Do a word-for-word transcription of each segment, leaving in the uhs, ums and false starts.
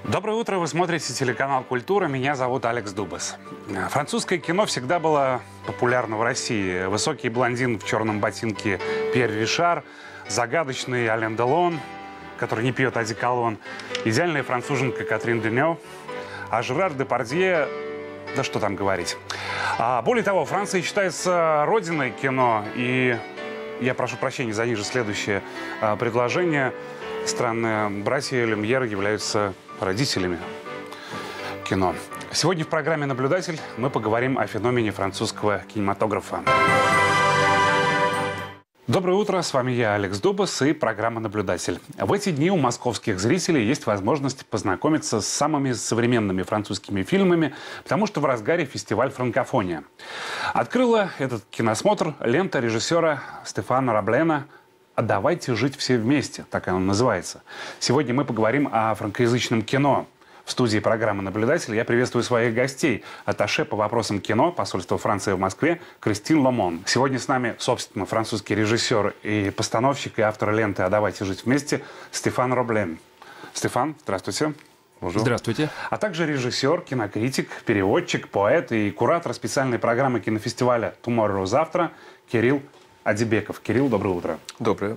Доброе утро, вы смотрите телеканал «Культура», меня зовут Алекс Дубас. Французское кино всегда было популярно в России. Высокий блондин в черном ботинке Пьер Ришар, загадочный Ален Делон, который не пьет одеколон, идеальная француженка Катрин Денев, а Жерар Депардье, да что там говорить. А более того, Франция считается родиной кино, и я прошу прощения за ниже следующее а, предложение. Странные братья Люмьер являются родителями кино. Сегодня в программе «Наблюдатель» мы поговорим о феномене французского кинематографа. Доброе утро, с вами я, Алекс Дубас, и программа «Наблюдатель». В эти дни у московских зрителей есть возможность познакомиться с самыми современными французскими фильмами, потому что в разгаре фестиваль «Франкофония». Открыла этот киносмотр лента режиссера Стефана Раблена «А давайте жить все вместе», так она называется. Сегодня мы поговорим о франкоязычном кино. В студии программы «Наблюдатель» я приветствую своих гостей. Атташе по вопросам кино посольства Франции в Москве Кристин Ломон. Сегодня с нами, собственно, французский режиссер и постановщик, и автор ленты «А давайте жить вместе» Стефан Раблен. Стефан, здравствуйте. Bonjour. Здравствуйте. А также режиссер, кинокритик, переводчик, поэт и куратор специальной программы кинофестиваля «Tomorrow» завтра Кирилл Адибеков. Кирилл, доброе утро. Доброе.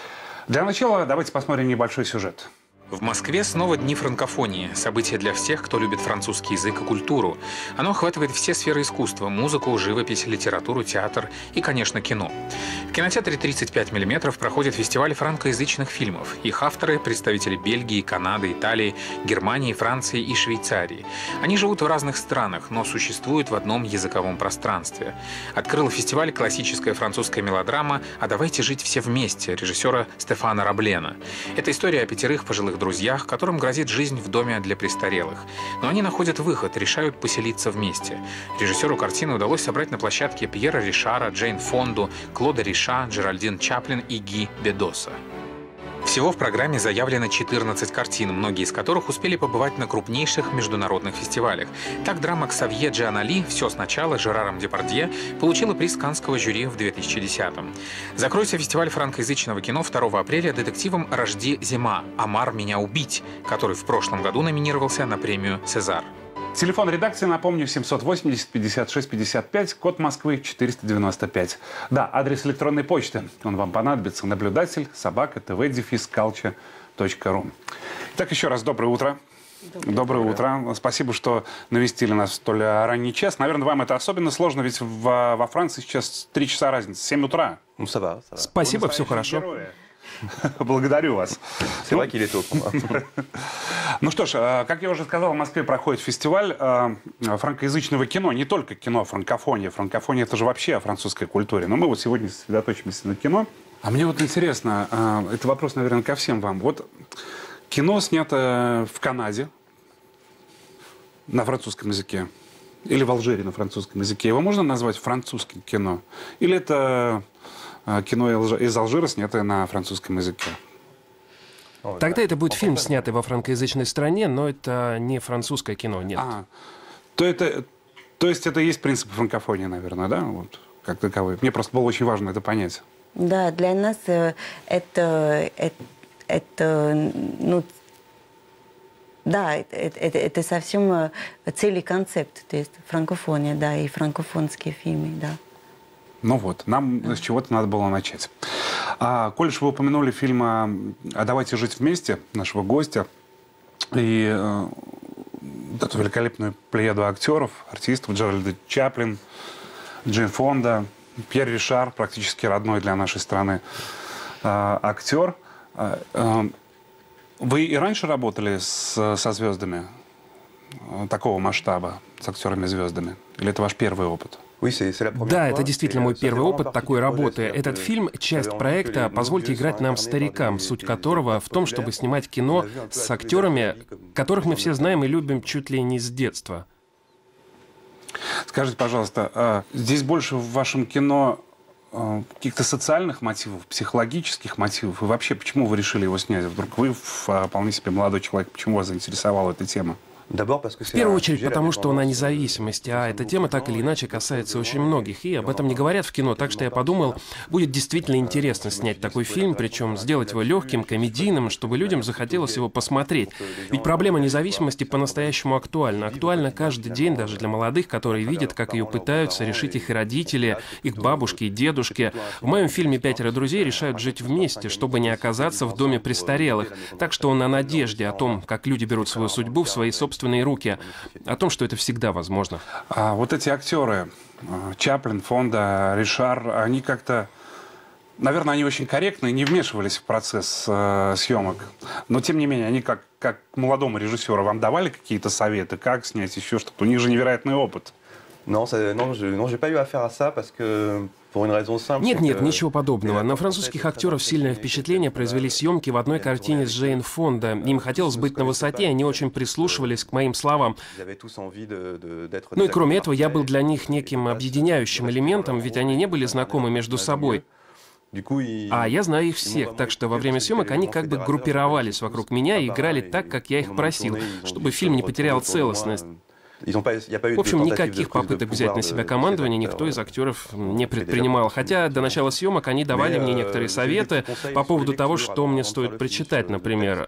Для начала давайте посмотрим небольшой сюжет. В Москве снова Дни франкофонии. Событие для всех, кто любит французский язык и культуру. Оно охватывает все сферы искусства – музыку, живопись, литературу, театр и, конечно, кино. В кинотеатре тридцать пять миллиметров проходит фестиваль франкоязычных фильмов. Их авторы – представители Бельгии, Канады, Италии, Германии, Франции и Швейцарии. Они живут в разных странах, но существуют в одном языковом пространстве. Открыла фестиваль классическая французская мелодрама «А давайте жить все вместе» режиссера Стефана Раблена. Это история о пятерых пожилых друзьях, которым грозит жизнь в доме для престарелых. Но они находят выход, решают поселиться вместе. Режиссеру картины удалось собрать на площадке Пьера Ришара, Джейн Фонду, Клода Риша, Джеральдин Чаплин и Ги Бедоса. Всего в программе заявлено четырнадцать картин, многие из которых успели побывать на крупнейших международных фестивалях. Так драма «Ксавье Джианали. Все сначала» с Жераром Депардье получила приз Каннского жюри в две тысячи десятом. Закроется фестиваль франкоязычного кино второго апреля детективом «Рожди зима. Амар меня убить», который в прошлом году номинировался на премию «Сезар». Телефон редакции, напомню, семьсот восемьдесят пятьдесят шесть пятьдесят пять, код Москвы четыреста девяносто пять. Да, адрес электронной почты, он вам понадобится, наблюдатель, собака, тв, дефис, калча точка ру. Итак, еще раз доброе утро. Доброе, доброе утро. Спасибо, что навестили нас в столь ранний час. Наверное, вам это особенно сложно, ведь в, во Франции сейчас три часа разницы, семь утра. Ну, ça va, ça va. Спасибо, все хорошо. Герои. Благодарю вас. Ну что ж, как я уже сказал, в Москве проходит фестиваль франкоязычного кино. Не только кино, франкофония. Франкофония — это же вообще о французской культуре. Но мы вот сегодня сосредоточимся на кино. А мне вот интересно, это вопрос, наверное, ко всем вам. Вот кино снято в Канаде на французском языке или в Алжире на французском языке. Его можно назвать французским кино? Или это кино из Алжира, снятое на французском языке? Тогда это будет фильм, снятый во франкоязычной стране, но это не французское кино, нет. А, то, это, то есть это и есть принцип франкофонии, наверное, да? Вот, как таковой. Мне просто было очень важно это понять. Да, для нас это, это, это ну, да, это, это, это совсем целый концепт, то есть франкофония, да, и франкофонские фильмы, да. Ну вот, нам да. с чего-то надо было начать. А, коль уж вы упомянули фильм «А давайте жить вместе» нашего гостя и э, эту великолепную плеяду актеров, артистов, Джеральд Чаплин, Джейн Фонда, Пьер Ришар, практически родной для нашей страны э, актер. Э, э, вы и раньше работали с, со звездами э, такого масштаба, с актерами-звездами? Или это ваш первый опыт? Да, это действительно мой первый опыт такой работы. Этот фильм — часть проекта «Позвольте играть нам старикам», суть которого в том, чтобы снимать кино с актерами, которых мы все знаем и любим чуть ли не с детства. Скажите, пожалуйста, здесь больше в вашем кино каких-то социальных мотивов, психологических мотивов? И вообще, почему вы решили его снять? Вдруг вы вполне себе молодой человек, почему вас заинтересовала эта тема? В первую очередь потому, что он о независимости, а эта тема так или иначе касается очень многих, и об этом не говорят в кино, так что я подумал, будет действительно интересно снять такой фильм, причем сделать его легким, комедийным, чтобы людям захотелось его посмотреть. Ведь проблема независимости по-настоящему актуальна. Актуальна каждый день даже для молодых, которые видят, как ее пытаются решить их родители, их бабушки и дедушки. В моем фильме «Пятеро друзей» решают жить вместе, чтобы не оказаться в доме престарелых. Так что он о надежде, о том, как люди берут свою судьбу в свои собственные руки, о том, что это всегда возможно. А вот эти актеры, Чаплин, Фонда, Ришар, они как-то, наверное, они очень корректно и не вмешивались в процесс э, съемок. Но, тем не менее, они как, как молодому режиссеру вам давали какие-то советы, как снять еще что-то? У них же невероятный опыт. Non, non, je, non, j'ai pas eu affaire à ça parce que Нет, нет, ничего подобного. На французских актеров сильное впечатление произвели съемки в одной картине с Джейн Фонда. Им хотелось быть на высоте, они очень прислушивались к моим словам. Ну и кроме этого, я был для них неким объединяющим элементом, ведь они не были знакомы между собой. А я знаю их всех, так что во время съемок они как бы группировались вокруг меня и играли так, как я их просил, чтобы фильм не потерял целостность. В общем, никаких попыток взять на себя командование никто из актеров не предпринимал. Хотя до начала съемок они давали мне некоторые советы по поводу того, что мне стоит прочитать, например.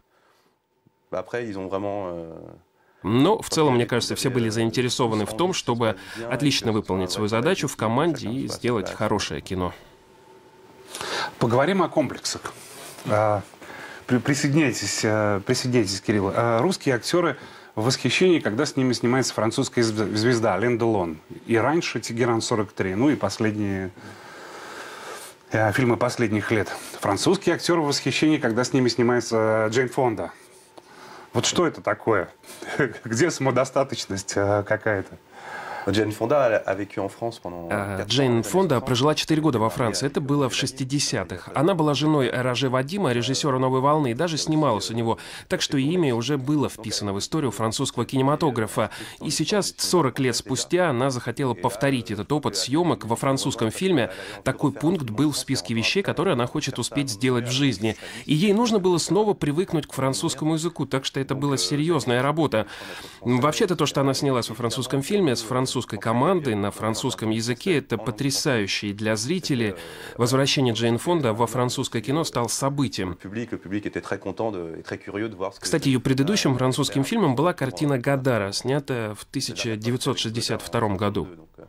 Но в целом, мне кажется, все были заинтересованы в том, чтобы отлично выполнить свою задачу в команде и сделать хорошее кино. Поговорим о комплексах. Присоединяйтесь, присоединяйтесь, Кирилл. Русские актеры в восхищении, когда с ними снимается французская звезда Ален Делон. И раньше «Тегеран сорок три», ну и последние э, фильмы последних лет. Французские актеры в восхищении, когда с ними снимается Джейн Фонда. Вот что это такое? Где самодостаточность э, какая-то? Джейн Фонда прожила четыре года во Франции. Это было в шестидесятых. Она была женой Роже Вадима, режиссера «Новой волны», и даже снималась у него. Так что имя уже было вписано в историю французского кинематографа. И сейчас, сорок лет спустя, она захотела повторить этот опыт съемок во французском фильме. Такой пункт был в списке вещей, которые она хочет успеть сделать в жизни. И ей нужно было снова привыкнуть к французскому языку, так что это была серьезная работа. Вообще-то то, что она снялась во французском фильме с французским французской команды на французском языке, это потрясающе. И для зрителей возвращение Джейн Фонда во французское кино стало событием. Кстати, ее предыдущим французским фильмом была картина «Гадара», снятая в тысяча девятьсот шестьдесят втором году.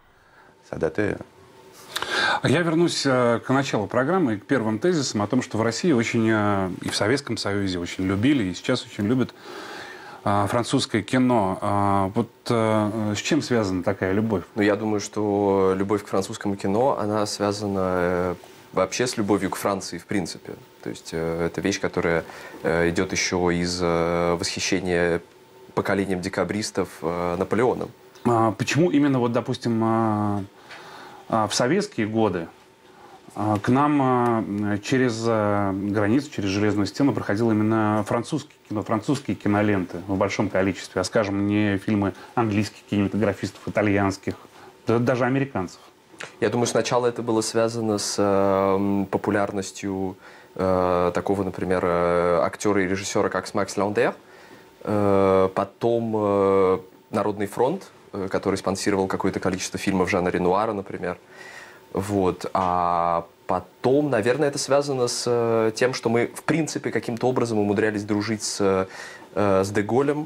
Я вернусь к началу программы и к первым тезисам о том, что в России очень, и в Советском Союзе очень любили, и сейчас очень любят французское кино. Вот с чем связана такая любовь? Ну, я думаю, что любовь к французскому кино, она связана вообще с любовью к Франции, в принципе. То есть это вещь, которая идет еще из восхищения поколением декабристов Наполеоном. Почему именно, вот, допустим, в советские годы к нам через границу, через железную стену проходило именно французские кино, французские киноленты в большом количестве, а, скажем, не фильмы английских кинематографистов, итальянских, да, даже американцев? Я думаю, сначала это было связано с э, популярностью э, такого, например, э, актера и режиссера, как Макс Ландер. Э, потом э, Народный фронт, э, который спонсировал какое-то количество фильмов Жана Ренуара, например. Вот. А потом, наверное, это связано с тем, что мы, в принципе, каким-то образом умудрялись дружить с, с де Голлем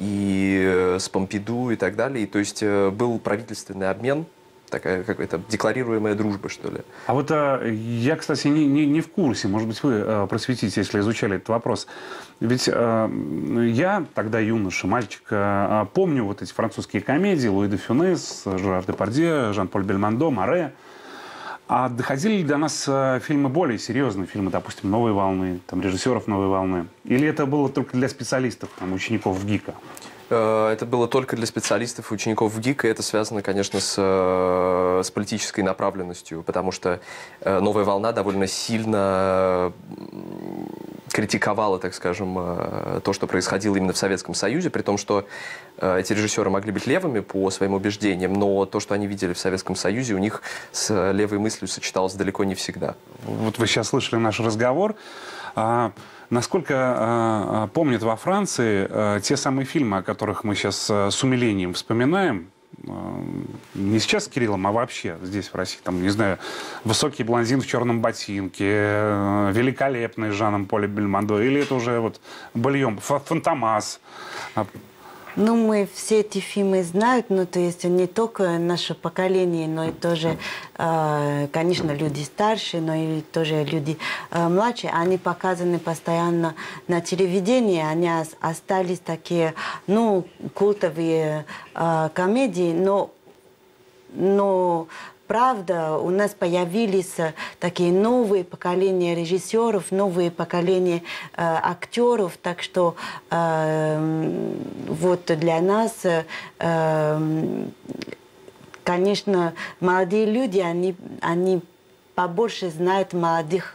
и с Помпиду и так далее. И, то есть был правительственный обмен, такая какая-то декларируемая дружба, что ли. А вот я, кстати, не, не, не в курсе, может быть, вы просветите, если изучали этот вопрос. Ведь я тогда юноша, мальчик, помню вот эти французские комедии: Луи де Фюнес, Жерар Депардье, Жан-Поль Бельмондо, Море. А доходили ли до нас фильмы более серьезные, фильмы, допустим, «Новой волны», там, режиссеров «Новой волны»? Или это было только для специалистов, там, учеников ГИКа? Это было только для специалистов и учеников ГИКа. Это связано, конечно, с, с политической направленностью, потому что «Новая волна» довольно сильно критиковала, так скажем, то, что происходило именно в Советском Союзе, при том, что эти режиссеры могли быть левыми по своим убеждениям, но то, что они видели в Советском Союзе, у них с левой мыслью сочеталось далеко не всегда. Вот вы сейчас слышали наш разговор. А, насколько а, помнят во Франции, а, те самые фильмы, о которых мы сейчас а, с умилением вспоминаем, а, не сейчас с Кириллом, а вообще здесь, в России, там, не знаю, «Высокий блондин в черном ботинке», а, «Великолепный» с Жаном Полем Бельмондо, или это уже вот «Бульон», «Фантомас». Ну, мы все эти фильмы знаем, ну, то есть не только наше поколение, но и тоже, э, конечно, люди старшие, но и тоже люди э, младшие. Они показаны постоянно на телевидении, они остались такие, ну, культовые э, комедии, но, но правда, у нас появились такие новые поколения режиссеров, новые поколения э, актеров, так что э, вот для нас, э, конечно, молодые люди, они, они побольше знают молодых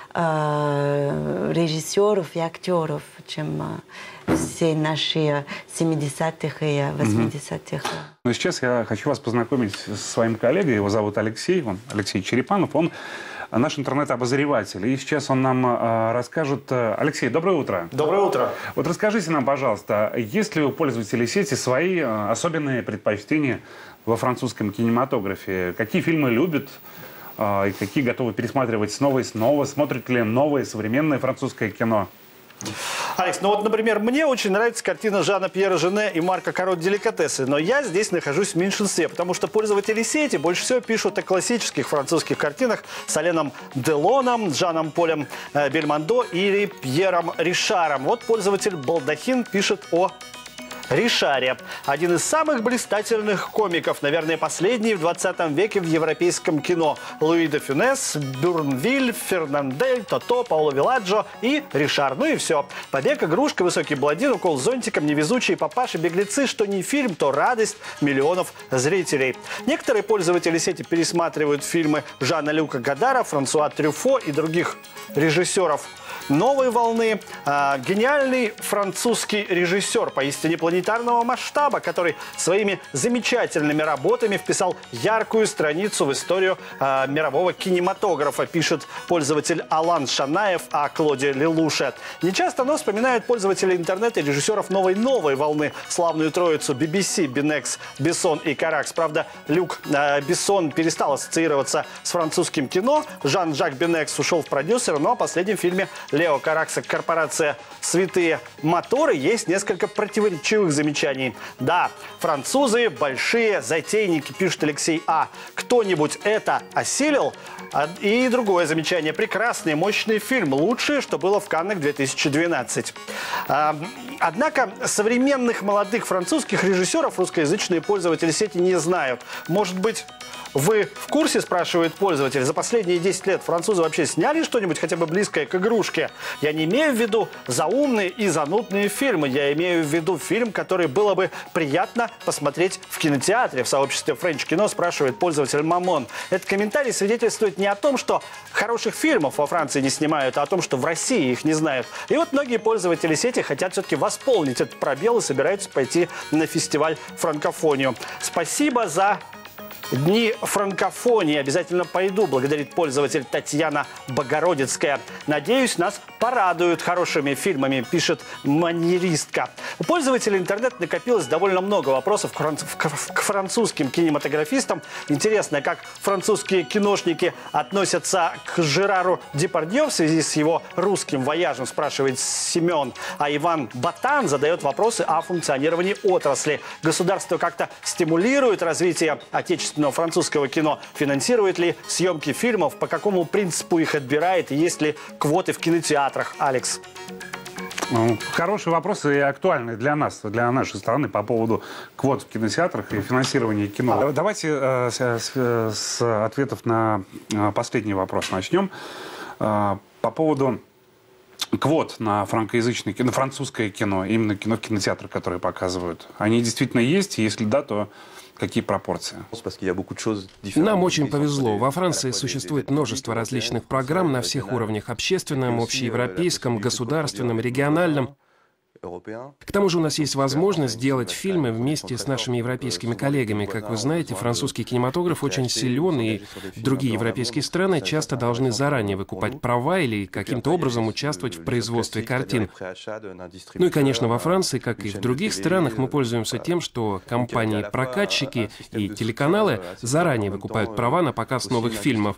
э, режиссеров и актеров, чем э, все наши семидесятых и восьмидесятых. Но сейчас я хочу вас познакомить со своим коллегой. Его зовут Алексей, он Алексей Черепанов. Он наш интернет-обозреватель. И сейчас он нам э, расскажет... Алексей, доброе утро. Доброе утро. Вот расскажите нам, пожалуйста, есть ли у пользователей сети свои э, особенные предпочтения во французском кинематографе? Какие фильмы любят э, и какие готовы пересматривать снова и снова? Смотрят ли новое современное французское кино? Алекс, ну вот, например, мне очень нравится картина Жана Пьера Жене и Марка Каро «Деликатесы», но я здесь нахожусь в меньшинстве, потому что пользователи сети больше всего пишут о классических французских картинах с Аленом Делоном, Жаном Полем э, Бельмондо или Пьером Ришаром. Вот пользователь Балдахин пишет о Ришаре. Один из самых блистательных комиков, наверное, последний в двадцатом веке в европейском кино. Луи де Фюнес, Бюрнвиль, Фернандель, Тото, Пауло Виладжо и Ришар. Ну и все. Побег, игрушка, высокий блондин, укол зонтиком, невезучие папаши, беглецы. Что не фильм, то радость миллионов зрителей. Некоторые пользователи сети пересматривают фильмы Жана-Люка Годара, Франсуа Трюфо и других режиссеров новой волны. А, гениальный французский режиссер поистине планетарного масштаба, который своими замечательными работами вписал яркую страницу в историю а, мирового кинематографа, пишет пользователь Алан Шанаев о Клоде Лелуше. Нечасто, но вспоминают пользователи интернета и режиссеров новой новой волны, славную троицу би би си, Бинекс, Бессон и Каракс. Правда, Люк а, Бессон перестал ассоциироваться с французским кино, Жан-Жак Бинекс ушел в продюсера, но о последнем фильме Лео Каракса «Корпорация Святые моторы» есть несколько противоречивых замечаний. Да, французы большие затейники, пишет Алексей А. Кто-нибудь это осилил? И другое замечание. Прекрасный, мощный фильм. Лучшее, что было в Каннах две тысячи двенадцать. Однако современных молодых французских режиссеров русскоязычные пользователи сети не знают. Может быть, вы в курсе, спрашивает пользователь, за последние десять лет французы вообще сняли что-нибудь хотя бы близкое к игрушке? Я не имею в виду заумные и занудные фильмы. Я имею в виду фильм, который было бы приятно посмотреть в кинотеатре. В сообществе Френч Кино спрашивает пользователь Мамон. Этот комментарий свидетельствует не о том, что хороших фильмов во Франции не снимают, а о том, что в России их не знают. И вот многие пользователи сети хотят все-таки восполнить этот пробел и собираются пойти на фестиваль «Франкофонию». Спасибо за Дни франкофонии. Обязательно пойду, благодарит пользователь Татьяна Богородицкая. Надеюсь, нас порадуют хорошими фильмами, пишет маньеристка. У пользователей интернета накопилось довольно много вопросов к французским кинематографистам. Интересно, как французские киношники относятся к Жерару Депардье в связи с его русским вояжем, спрашивает Семен. А Иван Батан задает вопросы о функционировании отрасли. Государство как-то стимулирует развитие отечественного французского кино? Финансирует ли съемки фильмов? По какому принципу их отбирает? И есть ли квоты в кинотеатрах? Алекс. Хорошие вопросы и актуальные для нас, для нашей страны по поводу квот в кинотеатрах и финансирования кино. А. Давайте э, с, с ответов на последний вопрос начнем. Э, по поводу квот на франкоязычное кино, на французское кино, именно кино в кинотеатрах, которые показывают. Они действительно есть? И если да, то какие пропорции? Нам очень повезло. Во Франции существует множество различных программ на всех уровнях: общественном, общеевропейском, государственном, региональном. К тому же у нас есть возможность делать фильмы вместе с нашими европейскими коллегами. Как вы знаете, французский кинематограф очень силен, и другие европейские страны часто должны заранее выкупать права или каким-то образом участвовать в производстве картин. Ну и, конечно, во Франции, как и в других странах, мы пользуемся тем, что компании-прокатчики и телеканалы заранее выкупают права на показ новых фильмов.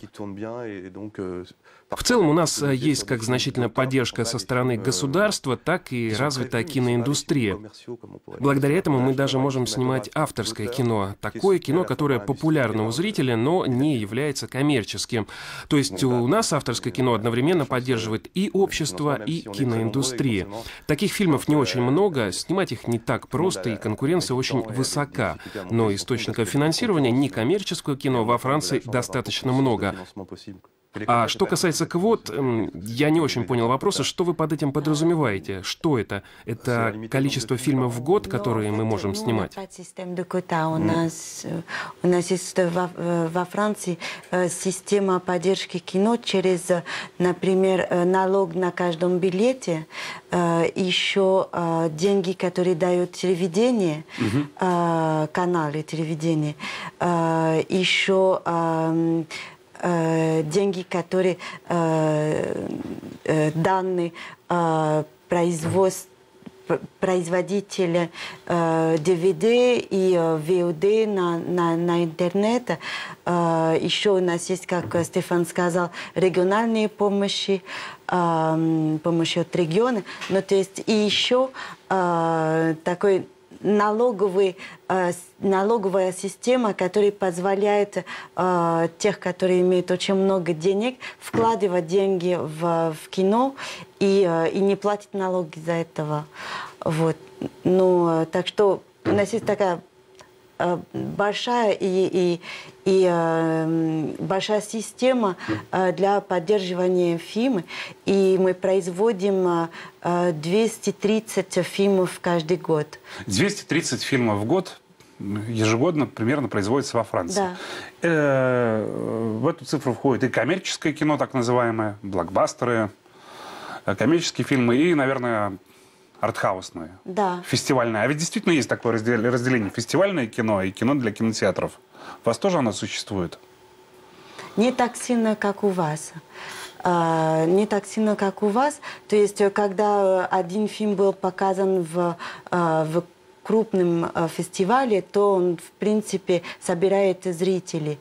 В целом у нас есть как значительная поддержка со стороны государства, так и развитая киноиндустрия. Благодаря этому мы даже можем снимать авторское кино. Такое кино, которое популярно у зрителя, но не является коммерческим. То есть у нас авторское кино одновременно поддерживает и общество, и киноиндустрия. Таких фильмов не очень много, снимать их не так просто, и конкуренция очень высока. Но источников финансирования некоммерческого кино во Франции достаточно много. А что касается квот, я не очень понял вопроса, что вы под этим подразумеваете? Что это? Это количество фильмов в год, которые мы можем снимать? У нас, у нас есть во, во Франции система поддержки кино через, например, налог на каждом билете, еще деньги, которые дают телевидение, угу. каналы телевидения, еще деньги, которые э, э, даны э, производств, производителя э, ди ви ди и э, ви о ди на, на, на интернет. Э, еще у нас есть, как Стефан сказал, региональные помощи, э, помощь от региона. Но то есть и еще э, такой налоговый, э, налоговая система, которая позволяет э, тех, которые имеют очень много денег, вкладывать деньги в, в кино и, э, и не платить налоги за этого. Вот. Ну, так что у нас есть такая э, большая и, и, и э, большая система э, для поддерживания фильма, и мы производим э, двести тридцать фильмов каждый год. двести тридцать фильмов в год ежегодно примерно производится во Франции. Да. Э, в эту цифру входит и коммерческое кино, так называемое, блокбастеры, коммерческие фильмы и, наверное, артхаусные, да. фестивальные. А ведь действительно есть такое разделение: фестивальное кино и кино для кинотеатров. У вас тоже оно существует? Не так сильно, как у вас. Uh, не так сильно, как у вас. То есть, когда один фильм был показан в, uh, в крупном uh, фестивале, то он, в принципе, собирает зрителей.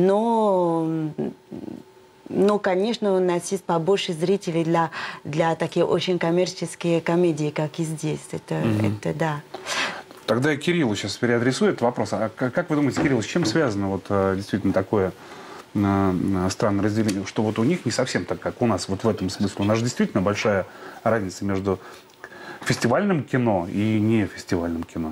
Но, но, конечно, у нас есть побольше зрителей для, для таких очень коммерческих комедий, как и здесь. Это, mm-hmm. это да. Тогда Кириллу сейчас переадресую этот вопрос. А как вы думаете, Кирилл, с чем связано вот действительно такое странное разделение, что вот у них не совсем так, как у нас, вот в этом смысле? У нас же действительно большая разница между фестивальным кино и не фестивальным кино.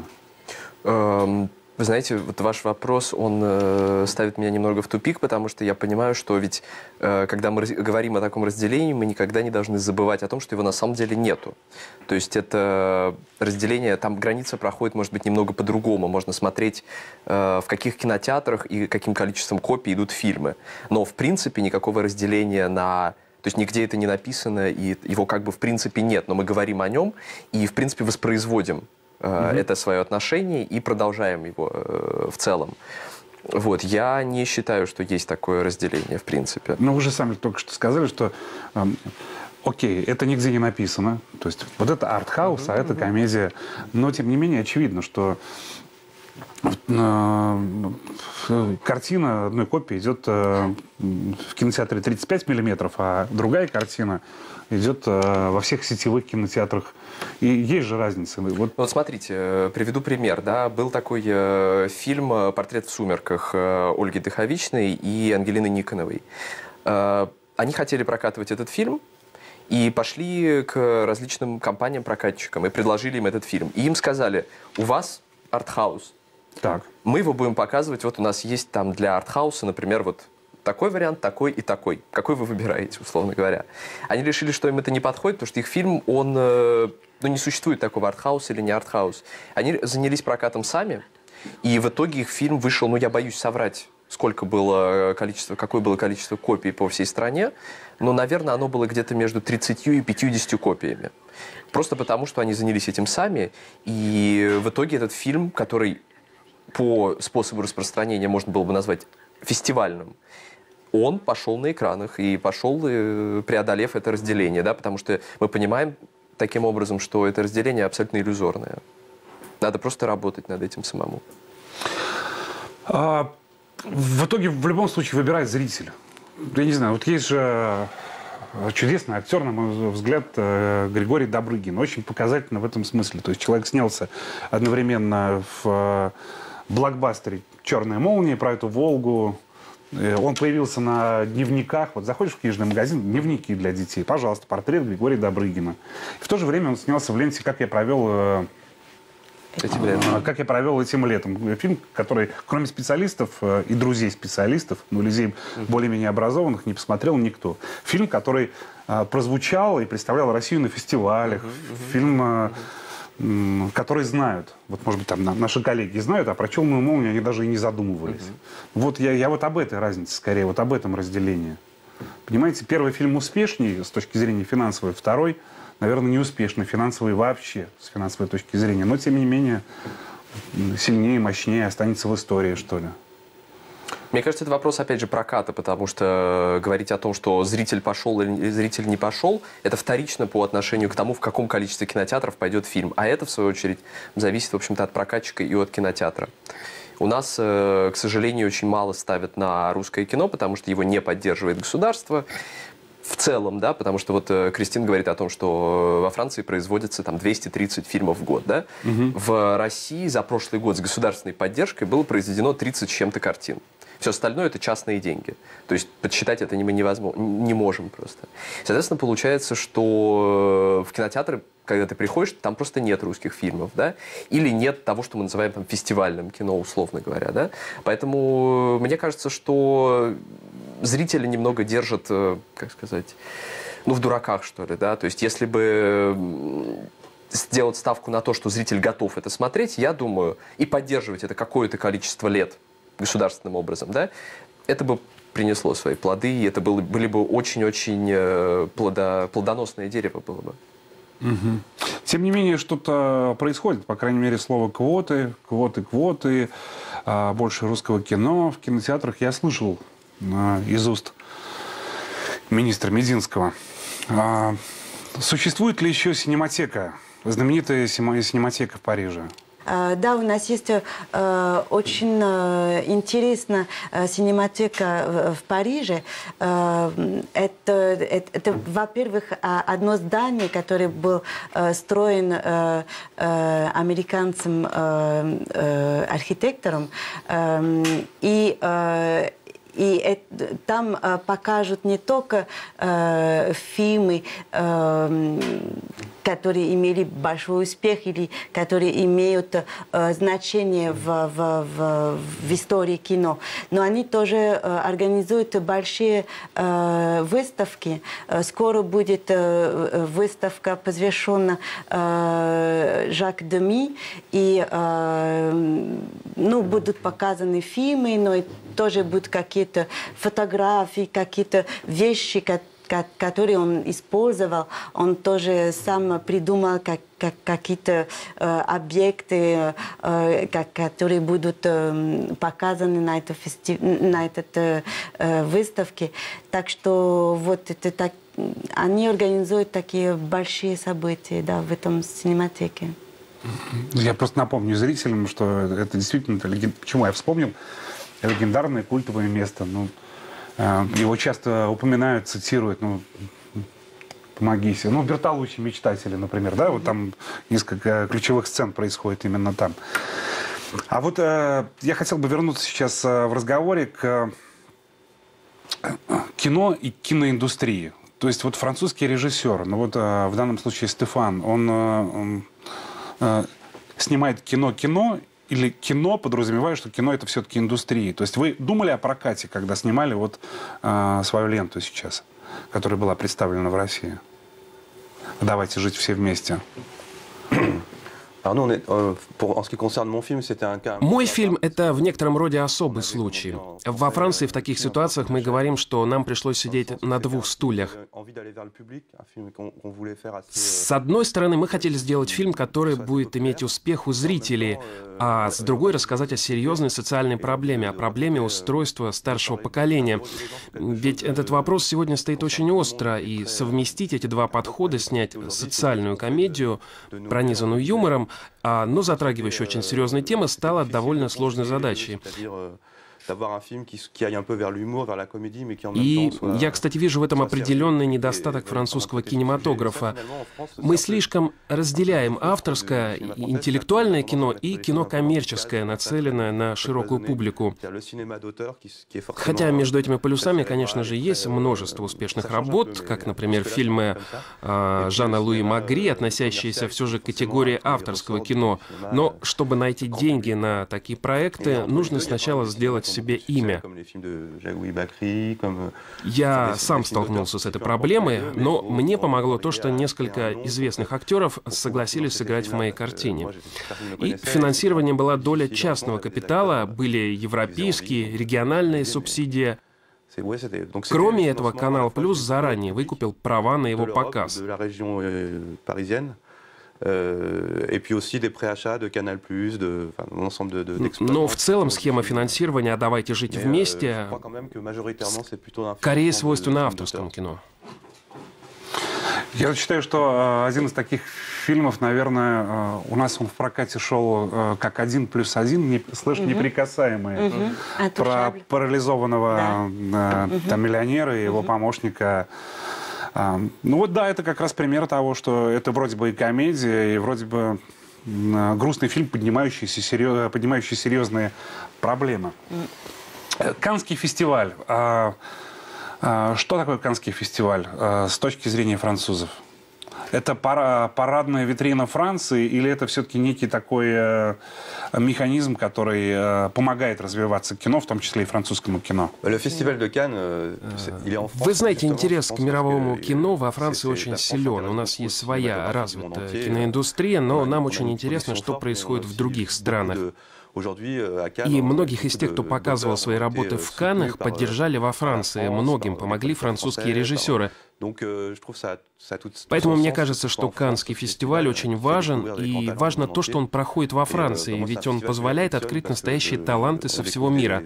Вы знаете, вот ваш вопрос, он э, ставит меня немного в тупик, потому что я понимаю, что ведь, э, когда мы говорим о таком разделении, мы никогда не должны забывать о том, что его на самом деле нету. То есть это разделение, там граница проходит, может быть, немного по-другому. Можно смотреть, э, в каких кинотеатрах и каким количеством копий идут фильмы. Но, в принципе, никакого разделения на... То есть нигде это не написано, и его как бы в принципе нет. Но мы говорим о нем и, в принципе, воспроизводим Mm-hmm. это свое отношение и продолжаем его э, в целом. Вот. Я не считаю, что есть такое разделение, в принципе. Но вы же сами только что сказали, что э, окей, это нигде не написано. То есть вот это артхаус, mm-hmm. а это комедия. Но, тем не менее, очевидно, что э, картина одной копии идет э, в кинотеатре тридцать пять миллиметров, а другая картина идет э, во всех сетевых кинотеатрах. И есть же разница. Вот, вот смотрите, приведу пример. Да? Был такой э, фильм «Портрет в сумерках» э, Ольги Дыховичной и Ангелины Никоновой. Э, они хотели прокатывать этот фильм и пошли к различным компаниям-прокатчикам и предложили им этот фильм. И им сказали: у вас артхаус. Так. Мы его будем показывать, вот у нас есть там для артхауса, например, вот такой вариант, такой и такой. Какой вы выбираете, условно говоря? Они решили, что им это не подходит, потому что их фильм, он, ну, не существует такого артхауса или не артхаус. Они занялись прокатом сами, и в итоге их фильм вышел, ну, я боюсь соврать, сколько было количество, какое было количество копий по всей стране, но, наверное, оно было где-то между тридцатью и пятьюдесятью копиями. Просто потому, что они занялись этим сами. И в итоге этот фильм, который по способу распространения можно было бы назвать фестивальным, он пошел на экранах и пошел, преодолев это разделение, да, потому что мы понимаем таким образом, что это разделение абсолютно иллюзорное. Надо просто работать над этим самому. А, в итоге, в любом случае, выбирает зритель. Я не знаю, вот есть же чудесный актер, на мой взгляд, Григорий Добрыгин. Очень показательно в этом смысле. То есть человек снялся одновременно в блокбастере «Черная молния» про эту Волгу. Он появился на дневниках. Вот заходишь в книжный магазин, дневники для детей. Пожалуйста, портрет Григория Добрыгина. И в то же время он снялся в ленте «Как я провел этим летом». «Как я провел этим летом». Фильм, который, кроме специалистов и друзей специалистов, ну, людей более-менее образованных, не посмотрел никто. Фильм, который прозвучал и представлял Россию на фестивалях. Фильм, которые знают, вот, может быть, там наши коллеги знают, а про «Черную молнию» они даже и не задумывались. Mm-hmm. Вот я, я вот об этой разнице, скорее, вот об этом разделении. Понимаете, первый фильм успешнее с точки зрения финансовой, второй, наверное, неуспешный финансовый вообще, с финансовой точки зрения, но, тем не менее, сильнее, мощнее останется в истории, что ли. Мне кажется, это вопрос, опять же, проката, потому что говорить о том, что зритель пошел или зритель не пошел, это вторично по отношению к тому, в каком количестве кинотеатров пойдет фильм. А это, в свою очередь, зависит, в общем-то, от прокатчика и от кинотеатра. У нас, к сожалению, очень мало ставят на русское кино, потому что его не поддерживает государство. В целом, да, потому что вот Кристина говорит о том, что во Франции производится там двести тридцать фильмов в год, да. Угу. В России за прошлый год с государственной поддержкой было произведено тридцать с чем-то картин. Все остальное – это частные деньги. То есть подсчитать это невозможно, не можем просто. Соответственно, получается, что в кинотеатры, когда ты приходишь, там просто нет русских фильмов, да? Или нет того, что мы называем там фестивальным кино, условно говоря, да? Поэтому мне кажется, что зрители немного держат, как сказать, ну, в дураках, что ли, да? То есть если бы сделать ставку на то, что зритель готов это смотреть, я думаю, и поддерживать это какое-то количество лет государственным образом, да, это бы принесло свои плоды, и это было, были бы очень-очень э, плодо, плодоносное дерево было бы. Угу. Тем не менее, что-то происходит, по крайней мере, слово «квоты», «квоты», «квоты», э, больше русского кино в кинотеатрах. Я слышал э, из уст министра Мединского. Э, существует ли еще синематека, знаменитая синематека в Париже? Да, у нас есть э, очень э, интересная э, синематека в, в Париже. Э, это, это, это во-первых, одно здание, которое было э, строено э, э, американцем э, э, архитектором. Э, и э, И это, там э, покажут не только э, фильмы, э, которые имели большой успех или которые имеют э, значение в, в, в, в истории кино, но они тоже э, организуют большие э, выставки. Э, скоро будет э, выставка, посвященная э, Жак Деми, и э, ну, будут показаны фильмы, но и тоже будут какие-то фотографии, какие-то вещи, которые он использовал. Он тоже сам придумал как, как, какие-то э, объекты, э, как, которые будут э, показаны на, это фести... на этой э, выставке. Так что вот это так, они организуют такие большие события, да, в этом синематеке. Я просто напомню зрителям, что это действительно... Почему я вспомнил? Легендарное культовое место. Ну, его часто упоминают, цитируют. Ну, помоги себе. Ну, Бертолуччи «Мечтатели», например. Да? Вот там несколько ключевых сцен происходит именно там. А вот э, я хотел бы вернуться сейчас э, в разговоре к э, кино и киноиндустрии. То есть вот французский режиссер, ну вот э, в данном случае Стефан, он, э, он э, снимает кино-кино, или кино, подразумевая, что кино это все-таки индустрия. То есть вы думали о прокате, когда снимали вот э, свою ленту сейчас, которая была представлена в России? Давайте жить все вместе. Мой фильм — это в некотором роде особый случай. Во Франции в таких ситуациях мы говорим, что нам пришлось сидеть на двух стульях. С одной стороны, мы хотели сделать фильм, который будет иметь успех у зрителей, а с другой — рассказать о серьезной социальной проблеме, о проблеме устройства старшего поколения. Ведь этот вопрос сегодня стоит очень остро, и совместить эти два подхода, снять социальную комедию, пронизанную юмором, а, но затрагивающую очень серьезные темы, стало довольно сложной задачей. И я, кстати, вижу в этом определенный недостаток французского кинематографа. Мы слишком разделяем авторское, интеллектуальное кино и кино коммерческое, нацеленное на широкую публику. Хотя между этими полюсами, конечно же, есть множество успешных работ, как, например, фильмы э, Жана Луи Магри, относящиеся все же к категории авторского кино. Но чтобы найти деньги на такие проекты, нужно сначала сделать себе имя. Я сам столкнулся с этой проблемой, но мне помогло то, что несколько известных актеров согласились сыграть в моей картине. И финансированием была доля частного капитала, были европейские, региональные субсидии. Кроме этого, Канал Плюс заранее выкупил права на его показ. Но в целом схема финансирования «А давайте жить вместе» скорее свойственна авторскому кино. Я считаю, что один из таких фильмов, наверное, у нас он в прокате шел как «Один плюс один», не, слышь, угу. «Неприкасаемые», угу. про парализованного да. там, миллионера и его угу. помощника. Ну вот да, это как раз пример того, что это вроде бы и комедия, и вроде бы грустный фильм, поднимающий, серьез... поднимающий серьезные проблемы. Каннский фестиваль. Что такое Каннский фестиваль с точки зрения французов? Это парадная витрина Франции или это все-таки некий такой э, механизм, который э, помогает развиваться кино, в том числе и французскому кино? Вы знаете, интерес к мировому кино во Франции очень силен. У нас есть своя развитая киноиндустрия, но нам очень интересно, что происходит в других странах. И многих из тех, кто показывал свои работы в Каннах, поддержали во Франции. Многим помогли французские режиссеры. Поэтому мне кажется, что Каннский фестиваль очень важен, и важно то, что он проходит во Франции, ведь он позволяет открыть настоящие таланты со всего мира.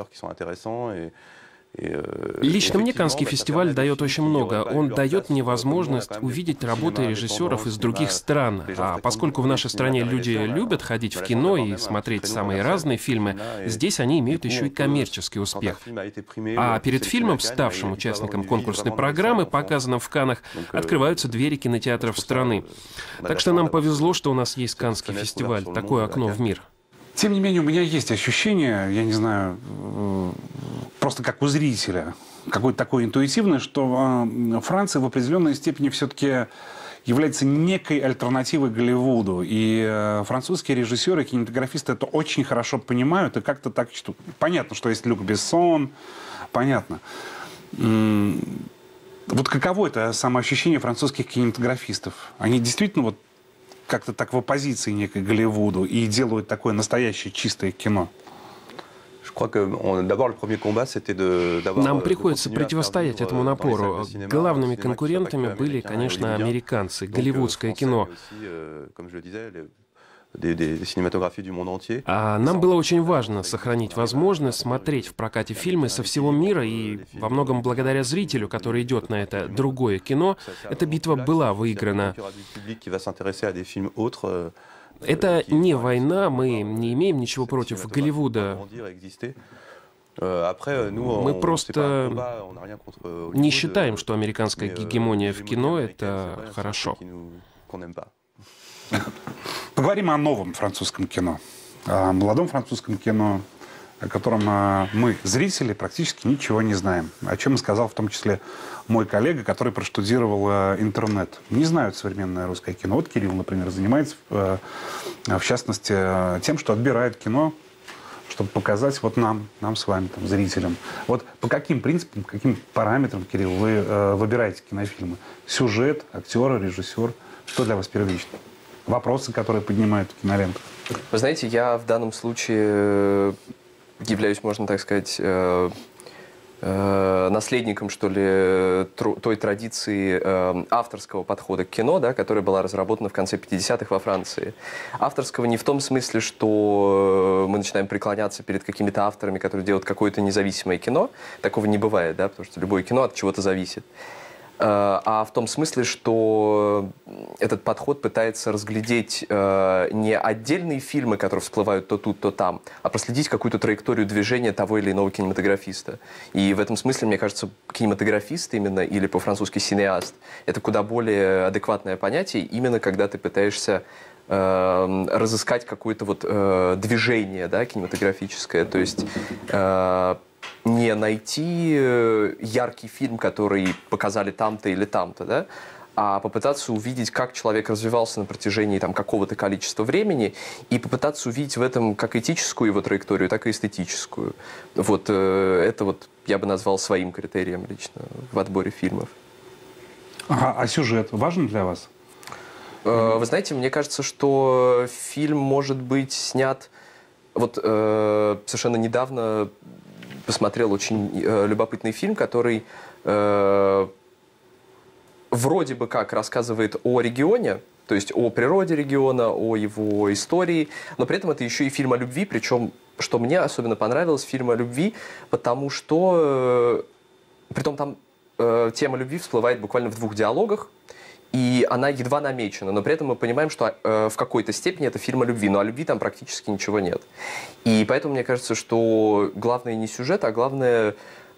Лично мне Каннский фестиваль дает очень много. Он дает мне возможность увидеть работы режиссеров из других стран. А поскольку в нашей стране люди любят ходить в кино и смотреть самые разные фильмы, здесь они имеют еще и коммерческий успех. А перед фильмом, ставшим участником конкурсной программы, показанным в Каннах, открываются двери кинотеатров страны. Так что нам повезло, что у нас есть Каннский фестиваль, такое окно в мир. Тем не менее, у меня есть ощущение, я не знаю, просто как у зрителя, какое-то такое интуитивное, что Франция в определенной степени все-таки является некой альтернативой Голливуду. И французские режиссеры, кинематографисты это очень хорошо понимают и как-то так чувствуют. Понятно, что есть Люк Бессон, понятно. Вот каково это самоощущение французских кинематографистов? Они действительно вот как-то так в оппозиции некой Голливуду и делают такое настоящее чистое кино? Нам приходится противостоять этому напору. Главными конкурентами были, конечно, американцы, голливудское кино. А нам было очень важно сохранить возможность смотреть в прокате фильмы со всего мира, и во многом благодаря зрителю, который идет на это другое кино, эта битва была выиграна. Это не война, мы не имеем ничего против Голливуда. Мы просто не считаем, что американская гегемония в кино — это хорошо. Поговорим о новом французском кино, о молодом французском кино, о котором мы, зрители, практически ничего не знаем. О чем и сказал в том числе мой коллега, который проштудировал интернет. Не знают современное русское кино. Вот Кирилл, например, занимается, в частности, тем, что отбирает кино, чтобы показать вот нам, нам с вами, там, зрителям. Вот по каким принципам, по каким параметрам, Кирилл, вы выбираете кинофильмы? Сюжет, актеры, режиссер? Что для вас первично? вопросы, которые поднимают киноленту? Вы знаете, я в данном случае являюсь, можно так сказать, наследником, что ли, той традиции авторского подхода к кино, да, которая была разработана в конце пятидесятых во Франции. Авторского не в том смысле, что мы начинаем преклоняться перед какими-то авторами, которые делают какое-то независимое кино. Такого не бывает, да, потому что любое кино от чего-то зависит. А в том смысле, что этот подход пытается разглядеть э, не отдельные фильмы, которые всплывают то тут, то там, а проследить какую-то траекторию движения того или иного кинематографиста. И в этом смысле, мне кажется, кинематографист именно, или по-французски синеаст, это куда более адекватное понятие, именно когда ты пытаешься э, разыскать какое-то вот э, движение, да, кинематографическое, то есть... Э, не найти яркий фильм, который показали там-то или там-то, да, а попытаться увидеть, как человек развивался на протяжении там, какого-то количества времени, и попытаться увидеть в этом как этическую его траекторию, так и эстетическую. Вот э, это вот я бы назвал своим критерием лично в отборе фильмов. А, а сюжет важен для вас? Э, вы знаете, мне кажется, что фильм может быть снят... Вот э, совершенно недавно посмотрел очень э, любопытный фильм, который э, вроде бы как рассказывает о регионе, то есть о природе региона, о его истории, но при этом это еще и фильм о любви, причем, что мне особенно понравилось, фильм о любви, потому что, э, притом там э, тема любви всплывает буквально в двух диалогах, и она едва намечена, но при этом мы понимаем, что э, в какой-то степени это фильм о любви, но о любви там практически ничего нет. И поэтому мне кажется, что главное не сюжет, а главное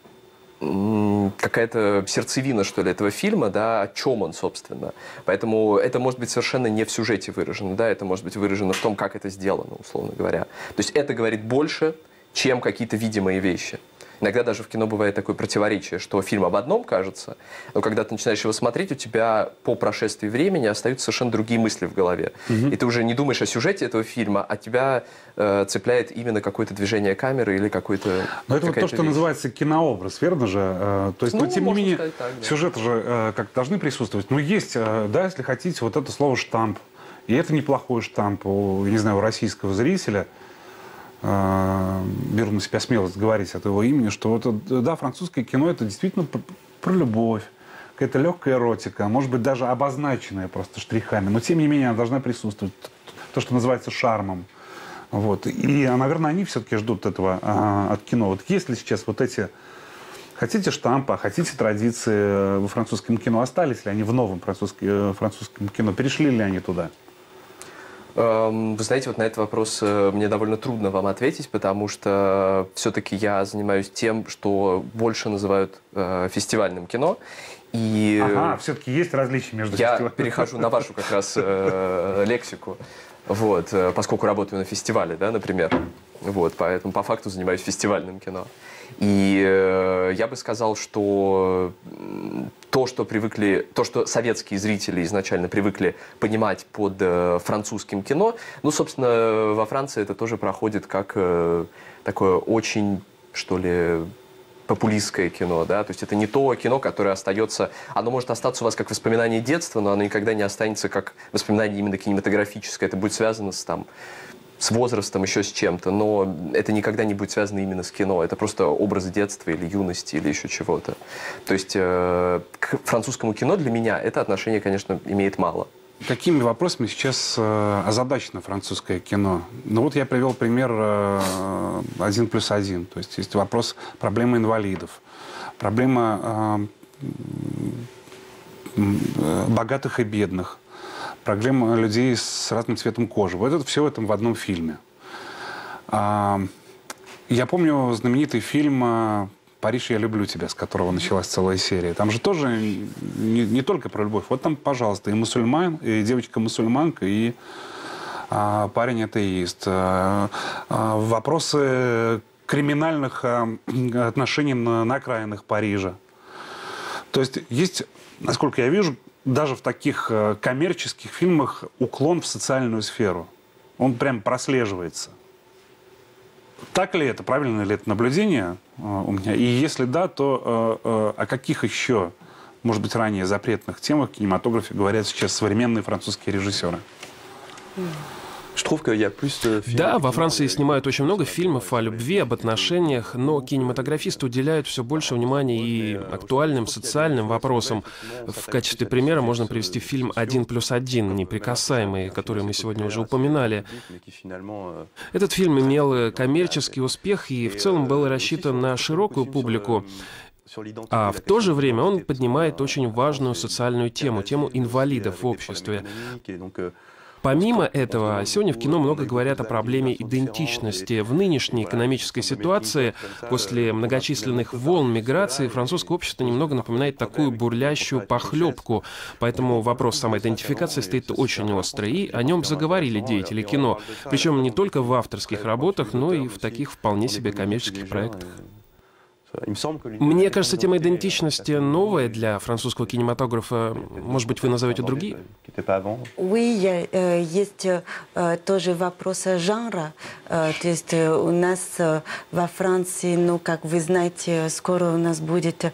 какая-то сердцевина, что ли, этого фильма, да, о чем он, собственно. Поэтому это может быть совершенно не в сюжете выражено, да, это может быть выражено в том, как это сделано, условно говоря. То есть это говорит больше, чем какие-то видимые вещи. Иногда даже в кино бывает такое противоречие, что фильм об одном кажется, но когда ты начинаешь его смотреть, у тебя по прошествии времени остаются совершенно другие мысли в голове. Угу. И ты уже не думаешь о сюжете этого фильма, а тебя э, цепляет именно какое-то движение камеры или какой-то... Но это вот то, что вещь. Называется кинообраз, верно же? Э, то есть, ну, но тем не менее, так, да. Сюжеты же э, как должны присутствовать. Но есть, э, да, если хотите, вот это слово «штамп». И это неплохой штамп у, не знаю, у российского зрителя. Беру на себя смелость говорить от его имени, что вот, да, французское кино — это действительно про, про любовь, какая-то легкая эротика, может быть, даже обозначенная просто штрихами, но тем не менее она должна присутствовать, то, что называется шармом. Вот. И, наверное, они все-таки ждут этого а, от кино. Вот есть ли сейчас вот эти, хотите штампа, хотите традиции во французском кино, остались ли они в новом французском, французском кино, перешли ли они туда? Вы знаете, вот на этот вопрос мне довольно трудно вам ответить, потому что все-таки я занимаюсь тем, что больше называют э, фестивальным кино. И ага, все-таки есть различия между я фестивалями. Я перехожу на вашу как раз э, лексику, вот, поскольку работаю на фестивале, да, например. Вот, поэтому по факту занимаюсь фестивальным кино. И э, я бы сказал, что то, что привыкли, то, что советские зрители изначально привыкли понимать под э, французским кино, ну, собственно, во Франции это тоже проходит как э, такое очень, что ли, популистское кино, да, то есть это не то кино, которое остается, оно может остаться у вас как воспоминание детства, но оно никогда не останется как воспоминание именно кинематографическое, это будет связано с там с возрастом, еще с чем-то, но это никогда не будет связано именно с кино. Это просто образы детства или юности, или еще чего-то. То есть э, к французскому кино для меня это отношение, конечно, имеет мало. Какими вопросами сейчас э, озадачено французское кино? Ну вот я привел пример э, один плюс один. То есть есть вопрос проблемы инвалидов, проблема э, э, богатых и бедных, проблема людей с разным цветом кожи. Вот это все в этом в одном фильме. А, я помню знаменитый фильм «Париж, я люблю тебя», с которого началась целая серия. Там же тоже не, не только про любовь. Вот там, пожалуйста, и мусульман, и девочка-мусульманка, и а, парень-атеист. А, а, вопросы криминальных а, отношений на, на окраинах Парижа. То есть есть, насколько я вижу, даже в таких э, коммерческих фильмах уклон в социальную сферу. Он прям прослеживается. Так ли это? Правильно ли это наблюдение э, у меня? И если да, то э, э, о каких еще, может быть, ранее запретных темах в кинематографе говорят сейчас современные французские режиссеры? Да, во Франции снимают очень много фильмов о любви, об отношениях, но кинематографисты уделяют все больше внимания и актуальным социальным вопросам. В качестве примера можно привести фильм «Один плюс один. Неприкасаемый», который мы сегодня уже упоминали. Этот фильм имел коммерческий успех и в целом был рассчитан на широкую публику. А в то же время он поднимает очень важную социальную тему, тему инвалидов в обществе. Помимо этого, сегодня в кино много говорят о проблеме идентичности. В нынешней экономической ситуации, после многочисленных волн миграции, французское общество немного напоминает такую бурлящую похлебку. Поэтому вопрос самоидентификации стоит очень острый, и о нем заговорили деятели кино. Причем не только в авторских работах, но и в таких вполне себе коммерческих проектах. Мне кажется, тема идентичности новая для французского кинематографа. Может быть, вы назовете другие? Oui, есть тоже вопрос жанра. То есть у нас во Франции, ну, как вы знаете, скоро у нас будет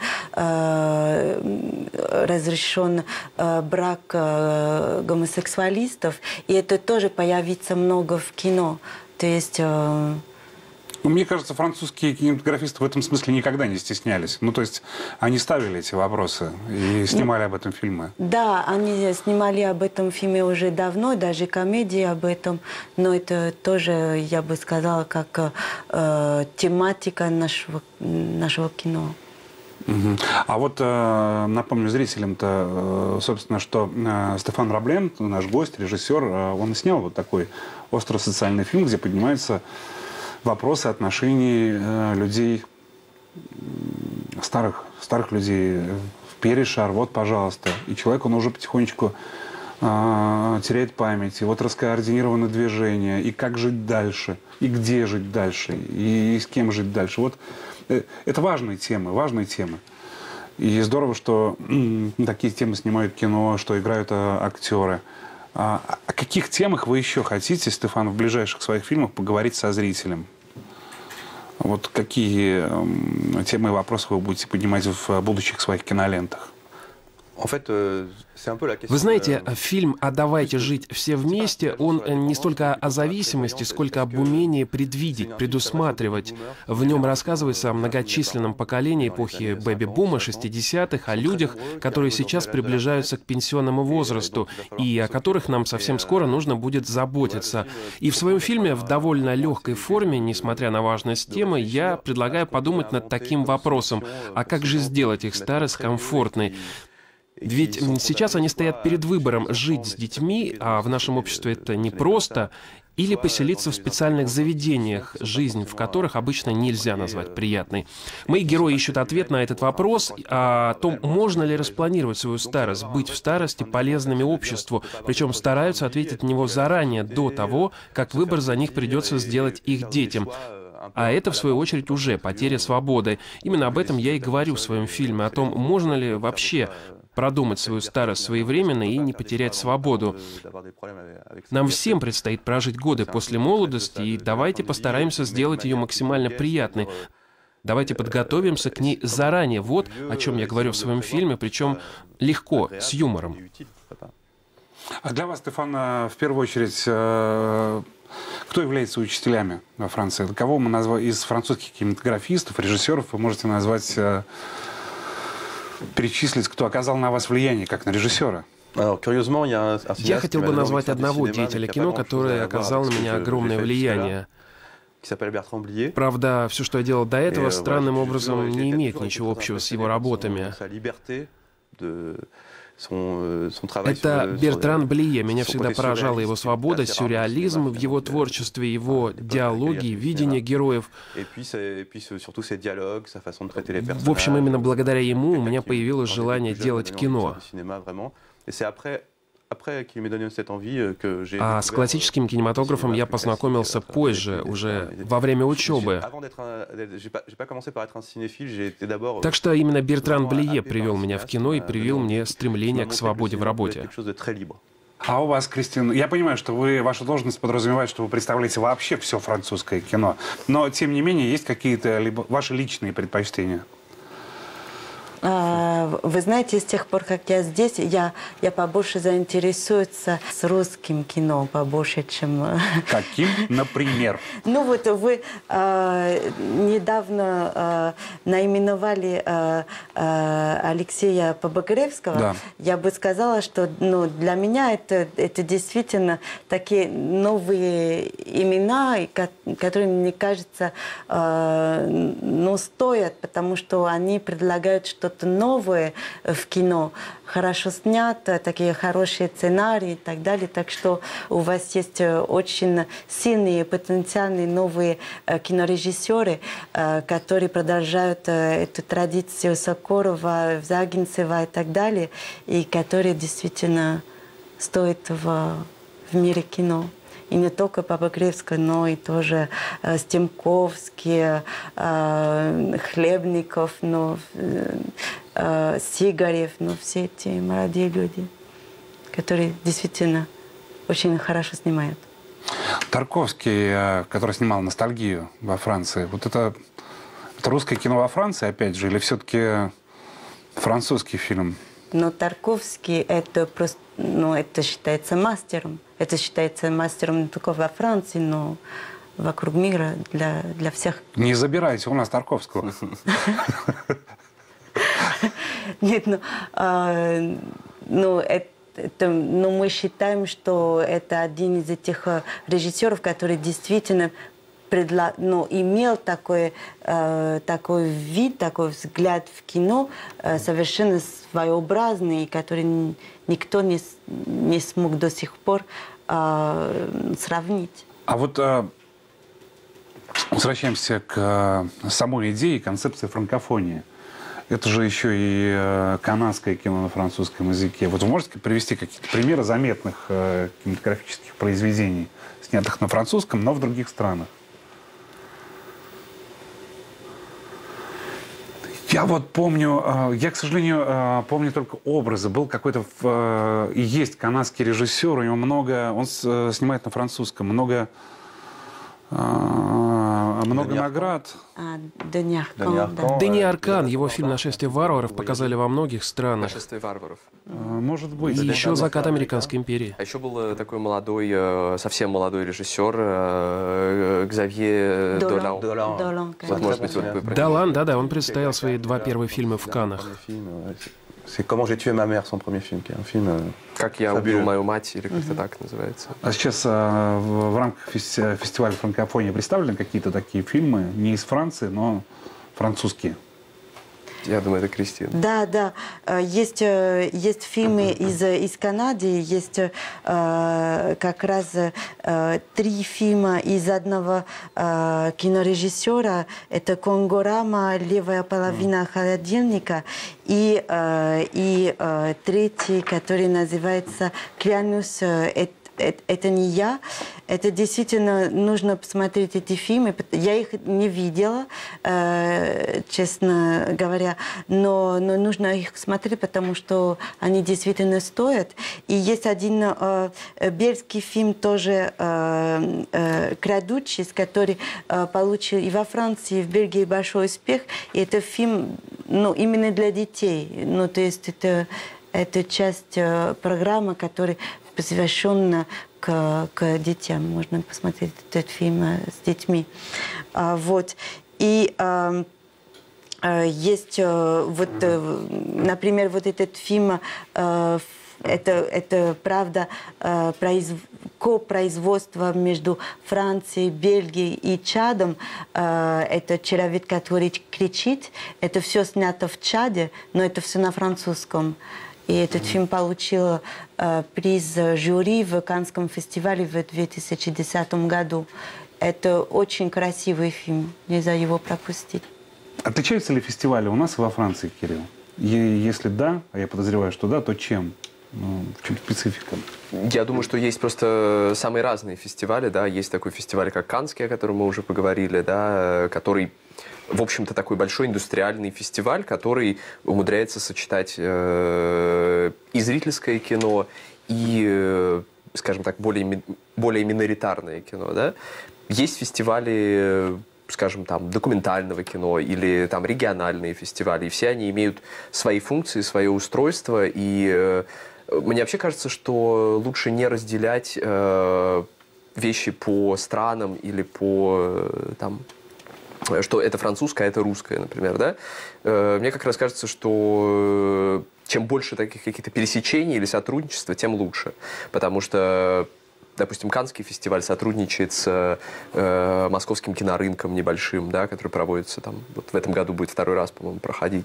разрешен брак гомосексуалистов, и это тоже появится много в кино. То есть... Мне кажется, французские кинематографисты в этом смысле никогда не стеснялись. Ну, то есть они ставили эти вопросы и снимали об этом фильмы. Да, они снимали об этом фильме уже давно, даже комедии об этом. Но это тоже, я бы сказала, как э, тематика нашего, нашего кино. Угу. А вот э, напомню зрителям-то, э, собственно, что э, Стефан Раблен, наш гость, режиссер, э, он снял вот такой остро-социальный фильм, где поднимаются вопросы отношений э, людей, старых, старых людей. Перешар, вот, пожалуйста. И человек, он уже потихонечку э, теряет память. И вот раскоординированы движения. И как жить дальше. И где жить дальше. И, и с кем жить дальше. Вот э, это важные темы, важные темы. И здорово, что э, такие темы снимают кино, что играют э, актеры. А о каких темах вы еще хотите, Стефан, в ближайших своих фильмах поговорить со зрителем? Вот какие э, темы и вопросы вы будете поднимать в будущих своих кинолентах? Вы знаете, фильм «А давайте жить все вместе», он не столько о зависимости, сколько об умении предвидеть, предусматривать. В нем рассказывается о многочисленном поколении эпохи бэби-бума шестидесятых, о людях, которые сейчас приближаются к пенсионному возрасту и о которых нам совсем скоро нужно будет заботиться. И в своем фильме в довольно легкой форме, несмотря на важность темы, я предлагаю подумать над таким вопросом: а как же сделать их старость комфортной? Ведь сейчас они стоят перед выбором жить с детьми, а в нашем обществе это непросто, или поселиться в специальных заведениях, жизнь в которых обычно нельзя назвать приятной. Мои герои ищут ответ на этот вопрос о том, можно ли распланировать свою старость, быть в старости полезными обществу, причем стараются ответить на него заранее, до того, как выбор за них придется сделать их детям. А это, в свою очередь, уже потеря свободы. Именно об этом я и говорю в своем фильме, о том, можно ли вообще продумать свою старость своевременно и не потерять свободу. Нам всем предстоит прожить годы после молодости, и давайте постараемся сделать ее максимально приятной. Давайте подготовимся к ней заранее. Вот о чем я говорю в своем фильме, причем легко, с юмором. А для вас, Стефан, в первую очередь, кто является учителями во Франции? Кого мы назвали из французских кинематографистов, режиссеров вы можете назвать, перечислить, кто оказал на вас влияние, как на режиссера? Я хотел бы назвать одного деятеля кино, который оказал на меня огромное влияние. Правда, все, что я делал до этого, странным образом не имеет ничего общего с его работами. Это Бертран Блие. Меня всегда поражала его свобода, сюрреализм в его творчестве, его диалоги, видение героев. В общем, именно благодаря ему у меня появилось желание делать кино. А с классическим кинематографом я познакомился позже, уже во время учебы. Так что именно Бертран Блие привел меня в кино и привил мне стремление к свободе в работе. А у вас, Кристин, я понимаю, что вы, ваша должность подразумевает, что вы представляете вообще все французское кино, но, тем не менее, есть какие-то либо ваши личные предпочтения? А, Вы знаете, с тех пор, как я здесь, я, я побольше заинтересуюсь с русским кино, побольше, чем... Каким, например? Ну вот вы э, недавно э, наименовали э, э, Алексея Побагревского. Да. Я бы сказала, что ну, для меня это, это действительно такие новые имена, которые, мне кажется, э, ну, стоят, потому что они предлагают что-то новое в кино. Хорошо снято, такие хорошие сценарии и так далее. Так что у вас есть очень сильные, потенциальные новые э, кинорежиссеры, э, которые продолжают э, эту традицию Сокурова, Звягинцева и так далее, и которые действительно стоят в, в мире кино. И не только Побагревская, но и тоже э, Стемковский, э, Хлебников, ну, э, Сигарев, ну, все эти молодые люди, которые действительно очень хорошо снимают. Тарковский, который снимал «Ностальгию» во Франции, вот это, это русское кино во Франции, опять же, или все-таки французский фильм? Но Тарковский это просто, ну, это считается мастером. Это считается мастером не только во Франции, но вокруг мира для, для всех. Не забирайте у нас Тарковского. Нет, ну, ну, это, ну, мы считаем, что это один из этих режиссеров, который действительно предла... ну, имел такой, э, такой вид, такой взгляд в кино э, совершенно своеобразный, который никто не, не смог до сих пор э, сравнить. А вот э, возвращаемся к э, самой идее, концепции франкофонии. Это же еще и э, канадское кино на французском языке. Вот вы можете привести какие-то примеры заметных э, кинематографических произведений, снятых на французском, но в других странах? Я вот помню, э, я, к сожалению, э, помню только образы. Был какой-то, э, и есть канадский режиссер, у него много, он с, э, снимает на французском, много... Много Дени наград. А, Дени Аркан, да. Дени Аркан, его фильм «Нашествие варваров» показали во многих странах. «Нашествие варваров». Может быть. И еще «Закат американской империи». А еще был такой молодой, совсем молодой режиссер Ксавье Долан. Долан, Вот, может быть, вот вы про него. Долан, да-да, он представил свои два первых фильма в Каннах. C'est Comment j'ai tué ma mère, son premier film, qui est un film euh, «Как я убил fabuleux. мою мать» или как-то так называется. А сейчас а, в, в рамках фести- фестиваля франкофонии представлены какие-то такие фильмы, не из Франции, но французские? Я думаю, это Кристина. Да, да. Э, Есть, э, есть фильмы из, из Канады, есть э, как раз э, три фильма из одного э, кинорежиссера. Это «Конгорама», «Левая половина холодильника» и, э, и э, третий, который называется «Клянусь, э, это, это, это не я». Это действительно нужно посмотреть эти фильмы. Я их не видела, э, честно говоря, но, но нужно их смотреть, потому что они действительно стоят. И есть один э, бельгийский фильм тоже э, э, «Крадучись», который э, получил и во Франции, и в Бельгии большой успех. И это фильм, ну, именно для детей. Ну, то есть это, это часть э, программы, которая посвящена к, к детям. Можно посмотреть этот фильм с детьми. А, вот. И а, а, есть, а, вот, а, например, вот этот фильм, а, это, это правда, а, произв... копроизводство между Францией, Бельгией и Чадом. А, это «Человек, который кричит». Это все снято в Чаде, но это все на французском. И этот фильм получил э, приз жюри в Каннском фестивале в две тысячи десятом году. Это очень красивый фильм, нельзя его пропустить. Отличаются ли фестивали у нас и во Франции, Кирилл? И если да, а я подозреваю, что да, то чем? Ну, в чем специфика? Я думаю, что есть просто самые разные фестивали, да, есть такой фестиваль, как Каннский, о котором мы уже поговорили, да, который, в общем-то, такой большой индустриальный фестиваль, который умудряется сочетать э, и зрительское кино, и, э, скажем так, более, более миноритарное кино, да. Есть фестивали скажем, там, документального кино или там региональные фестивали. И все они имеют свои функции, свое устройство. И э, мне вообще кажется, что лучше не разделять э, вещи по странам или по э, там, что это французское, а это русское, например, да? Э, мне как раз кажется, что чем больше таких каких-то пересечений или сотрудничества, тем лучше. Потому что, допустим, Каннский фестиваль сотрудничает с э, московским кинорынком небольшим, да, который проводится там, вот в этом году будет второй раз, по-моему, проходить.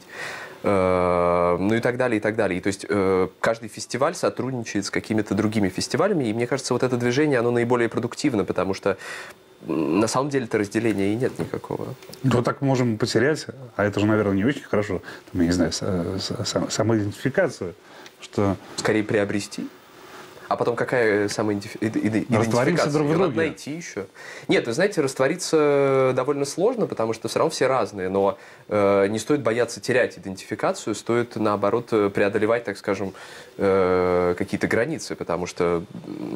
Э, ну и так далее, и так далее. И, то есть э, каждый фестиваль сотрудничает с какими-то другими фестивалями, и мне кажется, вот это движение, оно наиболее продуктивно, потому что на самом деле-то разделения и нет никакого. Ну, так можем потерять, а это же, наверное, не очень хорошо, там, я не знаю, самоидентификацию, что... Скорее приобрести. А потом какая самоидентификация? Растворимся друг в друге. Надо найти еще. Нет, вы знаете, раствориться довольно сложно, потому что все равно все разные, но э, не стоит бояться терять идентификацию, стоит, наоборот, преодолевать, так скажем, э, какие-то границы, потому что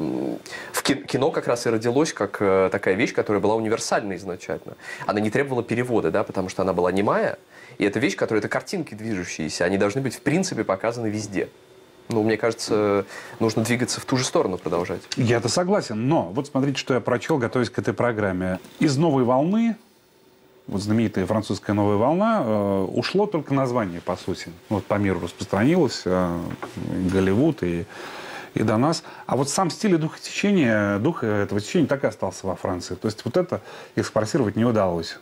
в кино как раз и родилось как э, такая вещь, которая была универсальна изначально. Она не требовала перевода, да, потому что она была немая, и это вещь, которая, это картинки движущиеся, они должны быть, в принципе, показаны везде. Ну, мне кажется, нужно двигаться в ту же сторону, продолжать. Я-то согласен, но вот смотрите, что я прочел, готовясь к этой программе. Из «Новой волны», вот знаменитая французская «Новая волна», э, ушло только название, по сути. Вот по миру распространилось, э, Голливуд и, и до нас. А вот сам стиль и дух течения, дух этого течения так и остался во Франции. То есть вот это экспорсировать не удалось.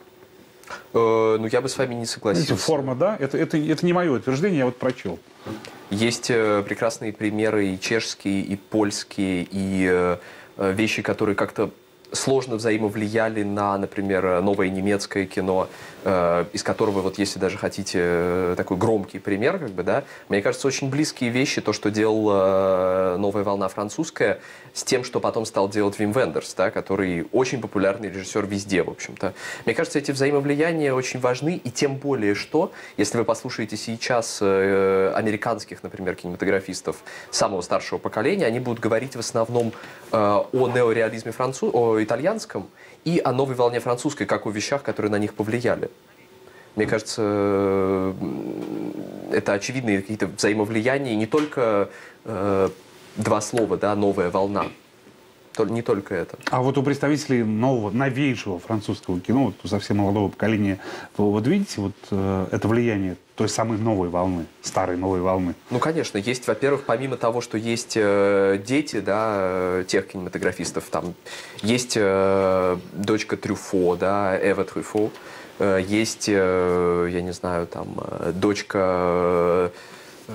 Э, ну, я бы с вами не согласился. Знаете, форма, да, это, это, это не мое утверждение, я вот прочел. Есть э, прекрасные примеры и чешские, и польские, и э, вещи, которые как-то сложно взаимовлияли на, например, новое немецкое кино, э, из которого, вот если даже хотите, э, такой громкий пример, как бы, да, мне кажется, очень близкие вещи, то, что делал э, новая волна французская, с тем, что потом стал делать Вим Вендерс, да, который очень популярный режиссер везде, в общем-то. Мне кажется, эти взаимовлияния очень важны, и тем более, что, если вы послушаете сейчас э, американских, например, кинематографистов самого старшего поколения, они будут говорить в основном э, о неореализме француз... о итальянском и о новой волне французской, как о вещах, которые на них повлияли. Мне кажется, это очевидные какие-то взаимовлияния, не только э, два слова, да, новая волна. Не только это. А вот у представителей нового, новейшего французского кино, вот у совсем молодого поколения, вы вот видите вот э, это влияние той самой новой волны, старой новой волны? Ну, конечно, есть, во-первых, помимо того, что есть э, дети, да, тех кинематографистов, там есть э, дочка Трюфо, да, Эва Трюфо, э, есть, э, я не знаю, там, э, дочка... Э,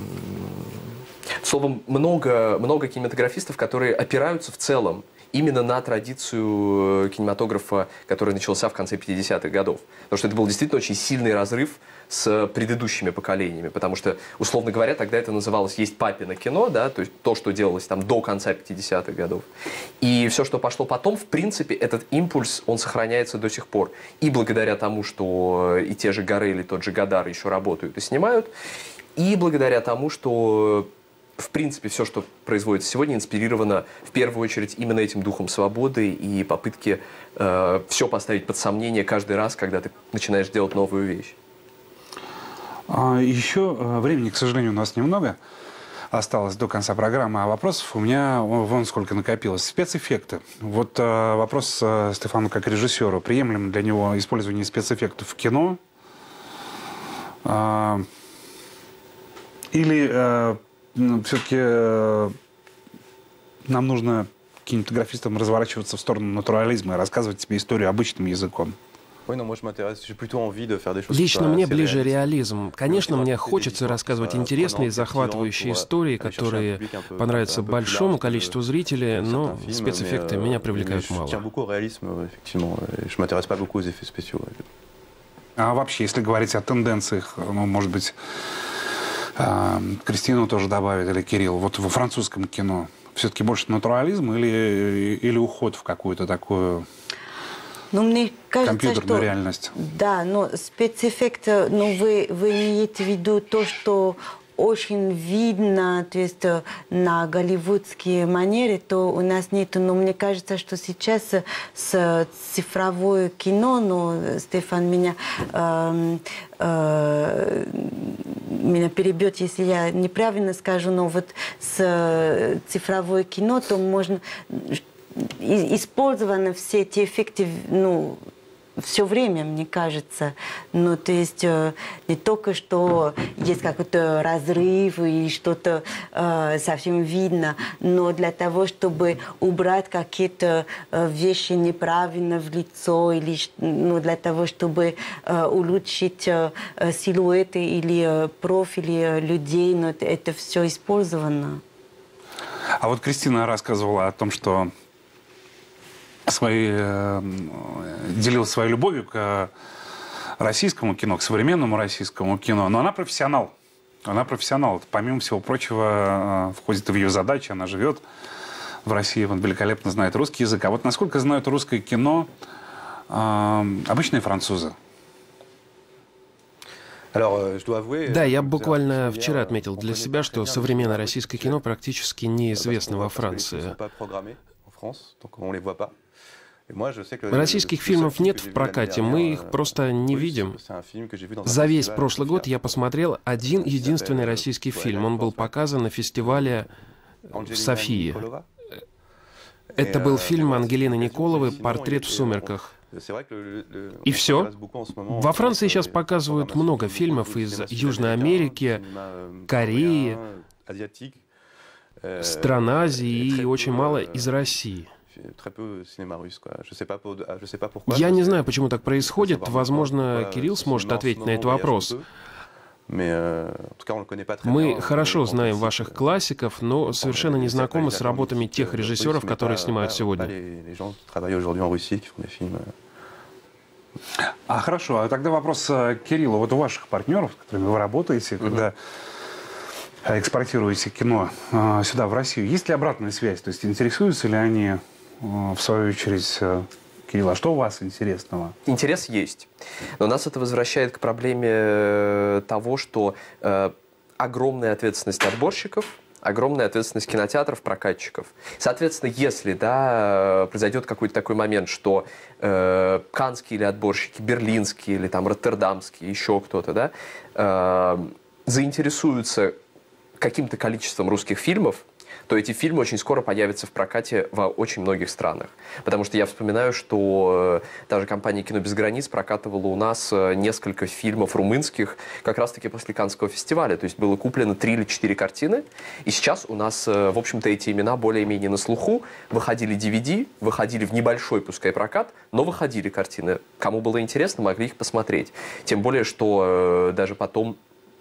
Словом, много, много кинематографистов, которые опираются в целом именно на традицию кинематографа, который начался в конце пятидесятых годов. Потому что это был действительно очень сильный разрыв с предыдущими поколениями. Потому что, условно говоря, тогда это называлось «есть папино кино», да, то есть то, что делалось там до конца пятидесятых годов. И все, что пошло потом, в принципе, этот импульс, он сохраняется до сих пор. И благодаря тому, что и те же Гарель, и тот же Годар еще работают и снимают, и благодаря тому, что... В принципе, все, что производится сегодня, инспирировано в первую очередь именно этим духом свободы и попытки э, все поставить под сомнение каждый раз, когда ты начинаешь делать новую вещь. А еще времени, к сожалению, у нас немного осталось до конца программы, а вопросов у меня вон сколько накопилось. Спецэффекты. Вот э, вопрос э, Стефану как режиссеру. Приемлемо для него использование спецэффектов в кино? Э, или... Э, все-таки э, нам нужно кинематографистам разворачиваться в сторону натурализма и рассказывать тебе историю обычным языком. Лично мне ближе реализм. Конечно, мне хочется рассказывать интересные и захватывающие истории, которые понравятся большому количеству зрителей, но спецэффекты меня привлекают мало. А вообще, если говорить о тенденциях, ну, может быть... Кристину тоже добавит, или Кирилл, вот во французском кино все-таки больше натурализм или, или уход в какую-то такую ну, мне кажется, компьютерную что, реальность? Да, но спецэффект, ну, вы, вы имеете в виду то, что очень видно, то есть на голливудские манеры, то у нас нету. Но мне кажется, что сейчас с цифровое кино, ну, Стефан меня, э, э, меня перебьет, если я неправильно скажу, но вот с цифровое кино, то можно использованы все эти эффекты, ну, все время, мне кажется. Ну, то есть э, не только, что есть какой-то разрыв и что-то э, совсем видно, но для того, чтобы убрать какие-то э, вещи неправильно в лицо, или ну, для того, чтобы э, улучшить э, силуэты или э, профили людей, но это, это все использовано. А вот Кристина рассказывала о том, что свои, э, делилась своей любовью к российскому кино, к современному российскому кино. Но она профессионал. Она профессионал. Это, помимо всего прочего, э, входит в ее задачи. Она живет в России, он великолепно знает русский язык. А вот насколько знают русское кино э, обычные французы? Да, я буквально вчера отметил для себя, что современное российское кино практически неизвестно во Франции. Российских фильмов нет в прокате, мы их просто не видим. За весь прошлый год я посмотрел один единственный российский фильм. Он был показан на фестивале в Софии. Это был фильм Ангелины Николовой «Портрет в сумерках». И все. Во Франции сейчас показывают много фильмов из Южной Америки, Кореи, стран Азии и очень мало из России. Я не знаю, почему так происходит. Возможно, Кирилл сможет ответить на этот вопрос. Мы хорошо знаем ваших классиков, но совершенно не знакомы с работами тех режиссеров, которые снимают сегодня. А хорошо, а тогда вопрос к Кириллу. Вот у ваших партнеров, с которыми вы работаете, uh-huh. когда экспортируете кино э, сюда, в Россию, есть ли обратная связь? То есть интересуются ли они, э, в свою очередь, э, Кирилл, а что у вас интересного? Интерес есть. Но нас это возвращает к проблеме того, что э, огромная ответственность отборщиков, огромная ответственность кинотеатров, прокатчиков. Соответственно, если да, произойдет какой-то такой момент, что э, каннские или отборщики, берлинские или там роттердамские, еще кто-то, да, э, заинтересуются каким-то количеством русских фильмов, то эти фильмы очень скоро появятся в прокате в очень многих странах. Потому что я вспоминаю, что та же компания «Кино без границ» прокатывала у нас несколько фильмов румынских как раз-таки после Каннского фестиваля. То есть было куплено три или четыре картины. И сейчас у нас, в общем-то, эти имена более-менее на слуху. Выходили ди ви ди, выходили в небольшой, пускай, прокат, но выходили картины. Кому было интересно, могли их посмотреть. Тем более, что даже потом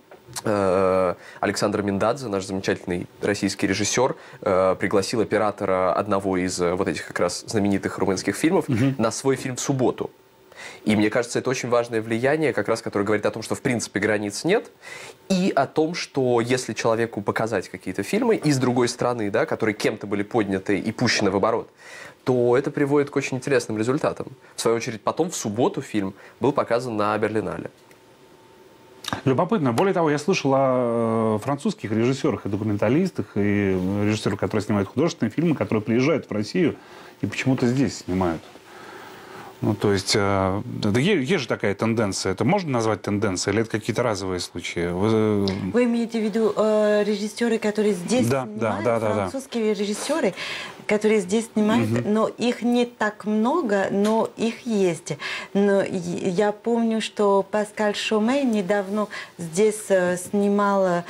Александр Миндадзе, наш замечательный российский режиссер, пригласил оператора одного из вот этих как раз знаменитых румынских фильмов угу. на свой фильм в субботу. И мне кажется, это очень важное влияние, как раз, которое говорит о том, что в принципе границ нет, и о том, что если человеку показать какие-то фильмы из другой страны, да, которые кем-то были подняты и пущены в оборот, то это приводит к очень интересным результатам. В свою очередь, потом в субботу фильм был показан на Берлинале. Любопытно. Более того, я слышал о французских режиссерах и документалистах, и режиссерах, которые снимают художественные фильмы, которые приезжают в Россию и почему-то здесь снимают. Ну, то есть, э, да, есть же такая тенденция. Это можно назвать тенденцией, или это какие-то разовые случаи? Вы, Вы имеете в виду э, режиссеры, которые здесь да, снимают, да, да, французские да. режиссеры, которые здесь снимают, угу. но их не так много, но их есть. Но я помню, что Паскаль Шоме недавно здесь э, снимал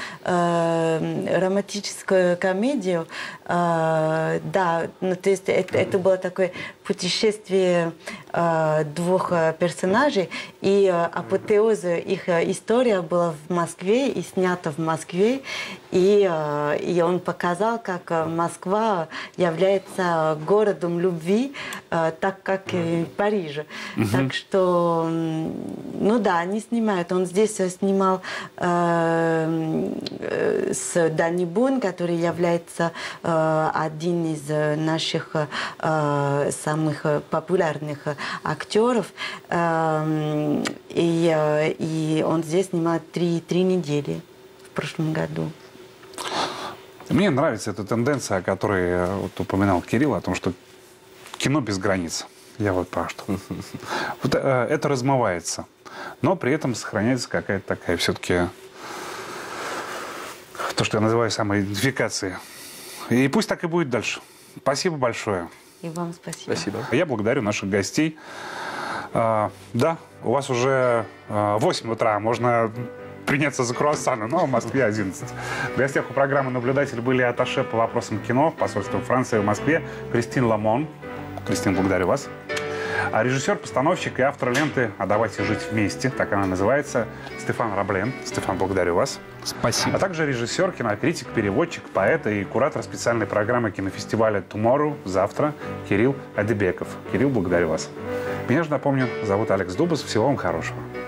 э, романтическую комедию. Э, да, ну, то есть это, это было такое путешествие э, двух персонажей, и э, апотеоз их история была в Москве и снята в Москве, и, э, и он показал, как Москва является городом любви, э, так как и Париж. Mm-hmm. Так что, ну да, они снимают. Он здесь снимал э, э, с Дани Бун, который является э, один из наших э, самых популярных актеров. Э, и, и он здесь снимал три, три недели в прошлом году. Мне нравится эта тенденция, о которой вот упоминал Кирилл, о том, что кино без границ. Я вот про что. Вот, э, это размывается, но при этом сохраняется какая-то такая все-таки то, что я называю самоидентификацией. И пусть так и будет дальше. Спасибо большое. И вам спасибо. Спасибо. Я благодарю наших гостей. А, да, у вас уже а, восемь утра, можно приняться за круассаны, но в Москве одиннадцать. В гостях у программы «Наблюдатель» были атташе по вопросам кино посольства Франции в Москве Кристин Ламон. Кристин, благодарю вас. А режиссер, постановщик и автор ленты «А давайте жить вместе», так она называется, Стефан Раблен. Стефан, благодарю вас. Спасибо. А также режиссер, кинокритик, переводчик, поэт и куратор специальной программы кинофестиваля «Tomorrow» завтра Кирилл Адибеков. Кирилл, благодарю вас. Меня же, напомню, зовут Алекс Дубас. Всего вам хорошего.